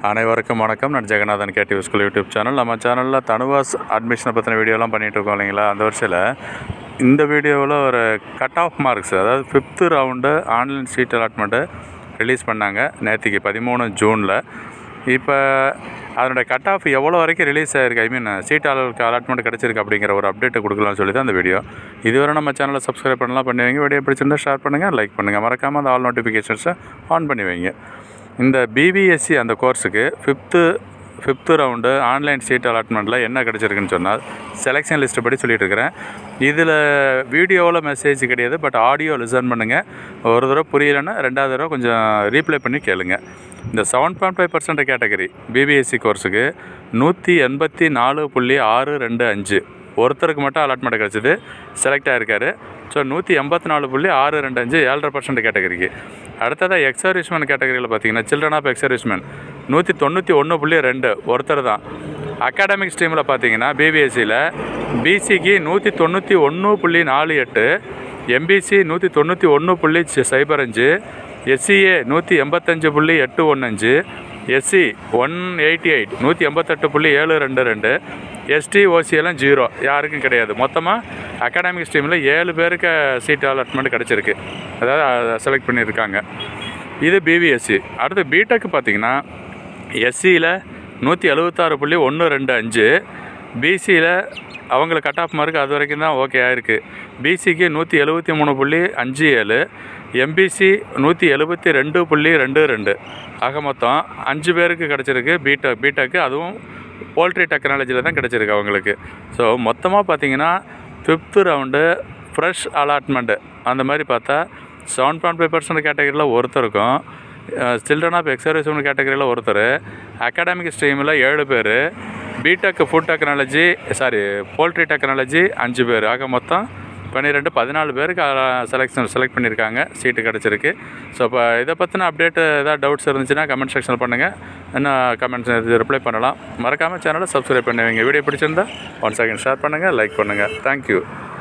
அனைவருக்கும் வணக்கம். நான் Jeganathan KTV School YouTube channel. நம்ம சேனலில் தனுவாஸ் அட்மிஷனை பற்றின வீடியோலாம் பண்ணிகிட்ருக்கோம் இல்லைங்களா. அந்த வருஷத்தில் இந்த வீடியோவில் ஒரு கட் ஆஃப் மார்க்ஸ், அதாவது 5th round online seat allotment release பண்ணாங்க நேற்றுக்கு 13 ஜூனில். இப்போ அதனுடைய கட் ஆஃப் எவ்வளோ வரைக்கும் ரிலீஸ் ஆகிருக்கு, ஐ மீன் சீட் அலாட்மெண்ட் கிடச்சிருக்கு அப்படிங்கிற ஒரு அப்டேட்டை கொடுக்கலாம்னு சொல்லி தான் அந்த வீடியோ. இதுவரை நம்ம சேனலை சப்ஸ்கிரைப் பண்ணலாம் பண்ணுவீங்க. வீடியோ பிடிச்சிருந்தால் ஷேர் பண்ணுங்கள், லைக் பண்ணுங்கள், மறக்காமல் அந்த ஆல் நோட்டிஃபிகேஷன்ஸை ஆன் பண்ணி வைங்க. இந்த BVSC அந்த கோர்ஸுக்கு 5th ரவுண்டு ஆன்லைன் சீட் அலாட்மெண்ட்டில் என்ன கிடச்சிருக்குன்னு சொன்னால் செலெக்ஷன் லிஸ்ட்டு படி சொல்லிட்டு இருக்கிறேன். இதில் வீடியோவில் மெசேஜ் கிடையாது, பட் ஆடியோ லிசன் பண்ணுங்கள். ஒரு தடவை புரியலைன்னா 2வது தடவை கொஞ்சம் ரீப்ளை பண்ணி கேளுங்க. இந்த 7.5% கேட்டகரி BVSC கோர்ஸுக்கு 184.625 ஒருத்தருக்கு மட்டும் அலாட்மெண்ட் கிடச்சிது, செலக்ட் ஆகிருக்காரு. ஸோ 184.625 7.5% கேட்டகரிக்கு. அடுத்ததாக எக்ஸர்விஸ்மேன் கேட்டகரியில் பார்த்தீங்கன்னா சில்ட்ரன் ஆஃப் எக்ஸர்விஸ்மேன் 191.2 ஒருத்தர் தான். அகாடமிக் ஸ்ட்ரீமில் பார்த்தீங்கன்னா BVSCயில் BCக்கு 191.48, MBC 191.05, SCA 185.815, SC 188 188.722, ST OC எல்லாம் 0, யாருக்கும் கிடையாது. மொத்தமாக அகாடமிக் ஸ்ட்ரீமில் 7 பேருக்கு சீட் அலாட்மெண்ட் கிடச்சிருக்கு, அதாவது செலக்ட் பண்ணியிருக்காங்க. இது BVSC. அடுத்து BTech பார்த்திங்கன்னா SCயில் 176.125, BCயில் அவங்களுக்கு கட் ஆஃப் மார்க் அது வரைக்கும் தான் ஓகே ஆகிருக்கு. BCக்கு 173.57, MBC 172.22. ஆக மொத்தம் 5 பேருக்கு கிடச்சிருக்கு BTech. அதுவும் போல்ட்ரி டெக்னாலஜியில் தான் கிடச்சிருக்கு அவங்களுக்கு. ஸோ மொத்தமாக பார்த்திங்கன்னா 5th ரவுண்டு ஃப்ரெஷ் அலாட்மெண்ட்டு அந்த மாதிரி பார்த்தா 7.5% கேட்டகரியில் ஒருத்தருக்கும், சில்ட்ரன் ஆஃப் எக்ஸர்விஸ்மேன் கேட்டகரியில் ஒருத்தர், அகாடமிக் ஸ்ட்ரீமில் 7 பேர், BTech food technology poultry technology 5 பேர். ஆக மொத்தம் 14 பேருக்கு செலக்ட் பண்ணியிருக்காங்க, சீட்டு கிடச்சிருக்கு. ஸோ இப்போ இதை பற்றின அப்டேட்டு ஏதாவது டவுட்ஸ் இருந்துச்சுன்னா கமெண்ட் செக்ஷனில் பண்ணுங்கள், இன்னும் கமெண்ட்ஸ் ரிப்ளை பண்ணலாம். மறக்காமல் சேனலை சப்ஸ்கிரைப் பண்ணுவீங்க. வீடியோ பிடிச்சிருந்தா 1 செகண்ட் ஷேர் பண்ணுங்கள், லைக் பண்ணுங்கள். தேங்க்யூ.